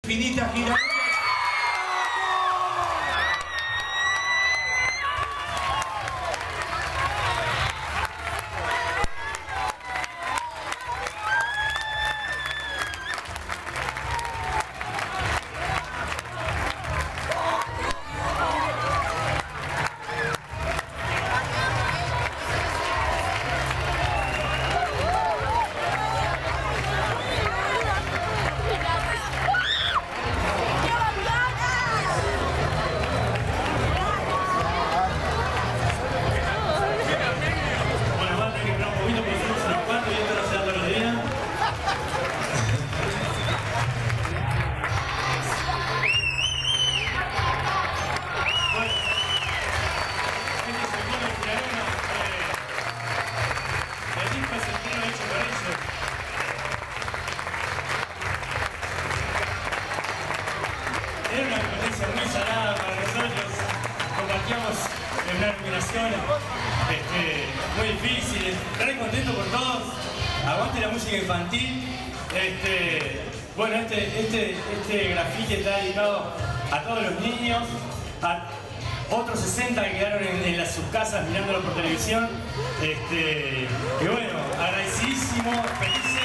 Infinita gira. Era una experiencia muy salada para nosotros, compartíamos en una iluminación muy difícil, re contento por todos, aguante la música infantil. Bueno, este grafiti está dedicado a todos los niños, a otros 60 que quedaron en sus casas mirándolo por televisión. Y bueno, agradecidísimo, felices.